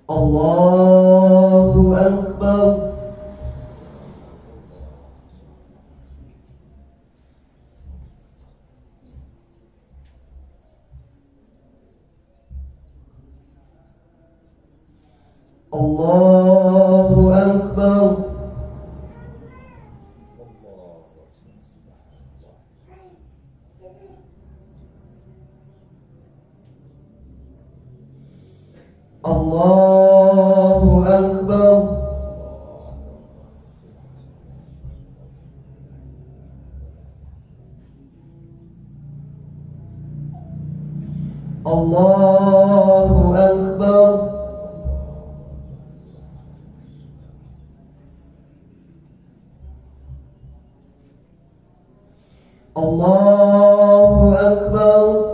الله أكبر. الله أكبر. الله أكبر. الله أكبر. الله أكبر.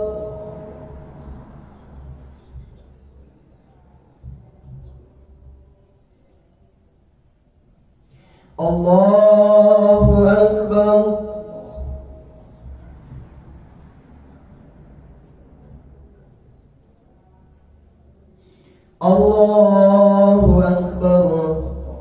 الله أكبر. الله أكبر.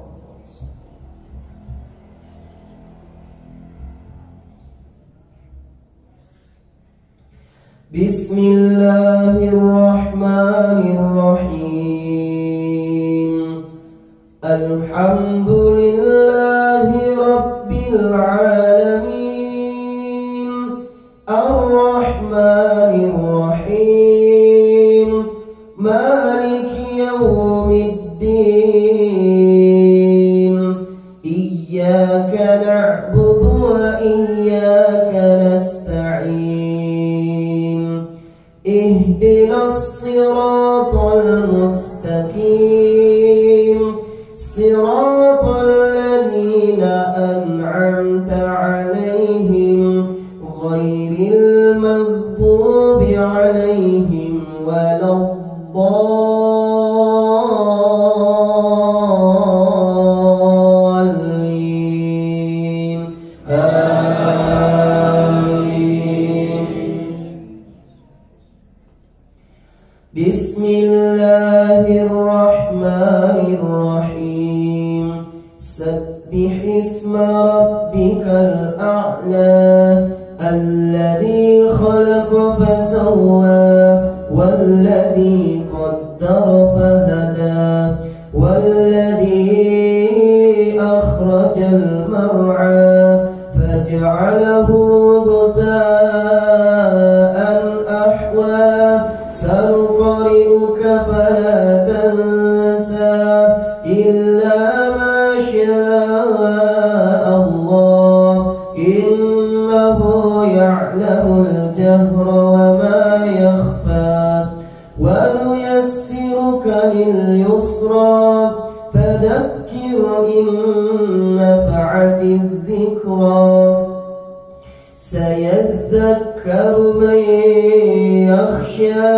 بسم الله الرحمن الرحيم. الحمد لله رب العالمين. الرحمن الرحيم. مالك يوم الدين. إياك نعبد وإياك نستعين. اهدنا الصراط المستقيم. صراط الذين أنعمت عليهم غير المغضوب عليهم ولا الضالين. آمين. بسم الله الرحمن الرحيم. سبح اسم ربك الأعلى. الذي خلق فسوى والذي قدر فهدى والذي أخرج المرعى فجعله غثاء أحوى. سنقرئك فلا تنسى إلا ما شاء الله إنه يعلم الجهر وما يخفى. ونيسرك لليسرى فذكر إن نفعت الذكرى. سيذكر من يخشى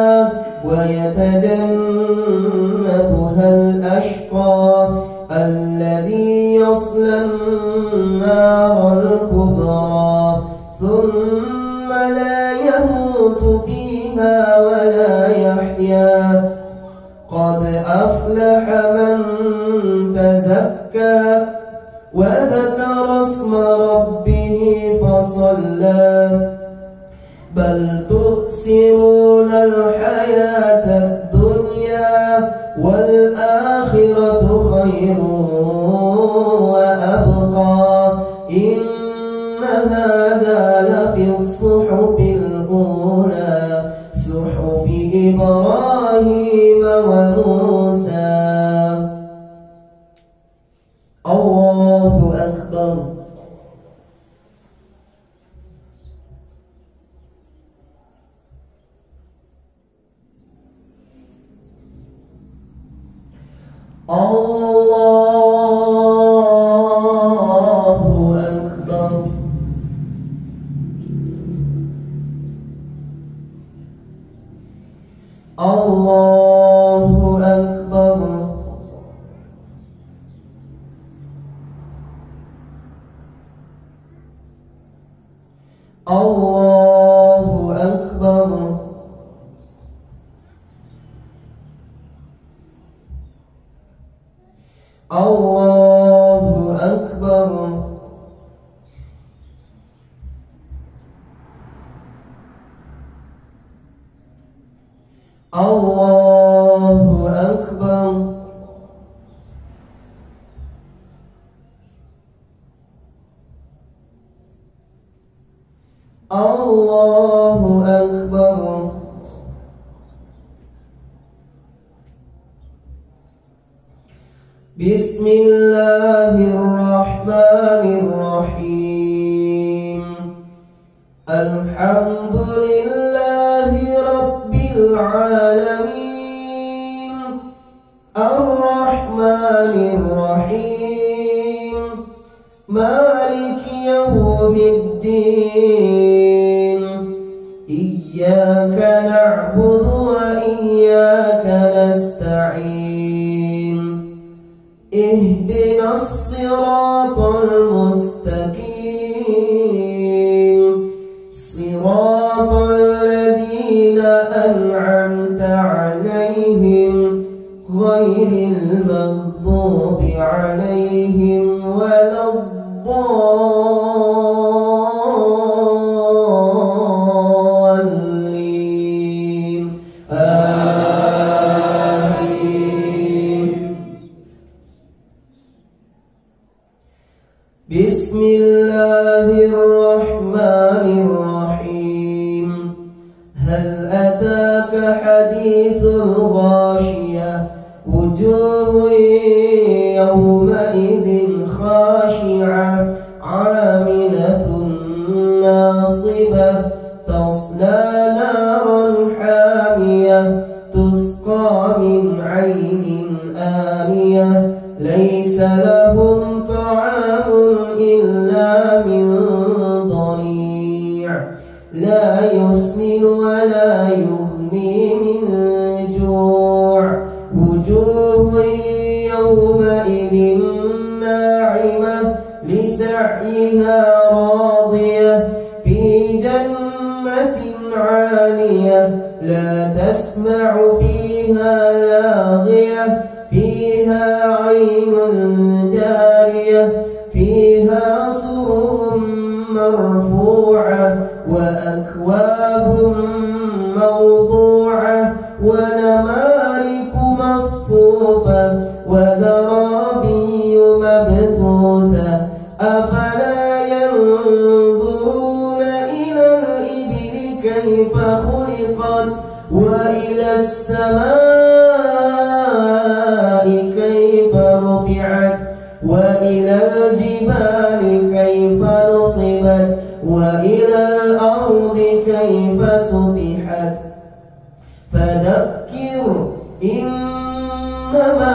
ويتجنبها الأشقى الذي يصلى النار الكبرى ثم لا يموت فيها ولا يحيا. قد أفلح من تزكى وذكر اسم ربه فصلى. بل تؤثرون الحياة الدنيا والآخرة خير وأبقى. إن هذا لفي الصحف الأولى صحف إبراهيم وموسى. الله أكبر. الله أكبر. الله أكبر. الله أكبر. الله أكبر الله أكبر الله أكبر بسم الله الرحمن الرحيم الحمد لله رب العالمين الرحمن الرحيم مالك يوم الدين إياك نعبد وإياك نستعين اهدنا الصراط المستقيم صراط الذين أنعمت عليهم غير المغضوب عليهم ولا الضالين آمين بسم الله الرحمن الرحيم هل أتاك حديث الغاشية وجوه يومئذ خاشعة عاملة ناصبة تصلى نارا حامية تسقى من عين آنية ليس لهم طعام إلا من ضريع لا يسمن ولا يغني من جوع وجوه يومئذ ناعمة لسعيها راضية في جنة عالية لا تسمع فيها لاغية فيها عين جارية فيها سرر مرفوعة وأكواب موضوعة ونمارق مصفوفة وزرابي مبثوثة أفلا ينظرون إلى الإبل كيف خلقت وإلى السماء كيف رفعت وإلى الجبال كيف نصبت وإلى الأرض كيف سطحت فذكر إنما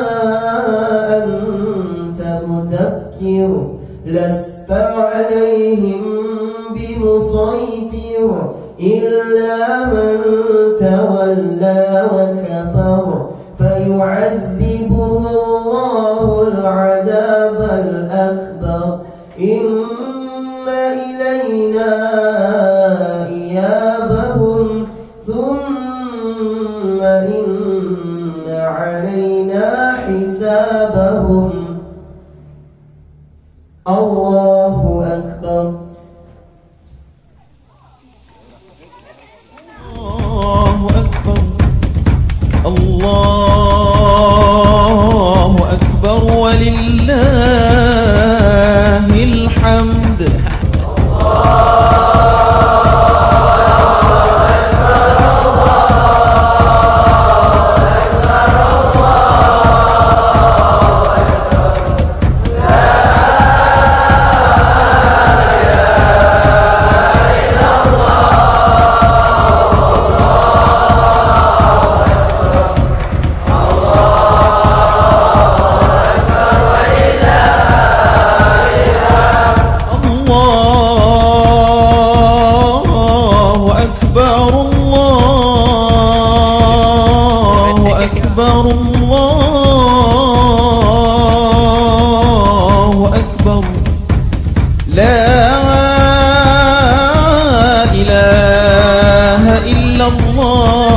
أنت مذكر لست عليهم بمسيطر إلا من تولى وكفر فيعذبه الله العذاب الأكبر إن إلينا إيابهم ثم إن علينا حسابهم الله أكبر الله أكبر الله أكبر ولله الحمد الله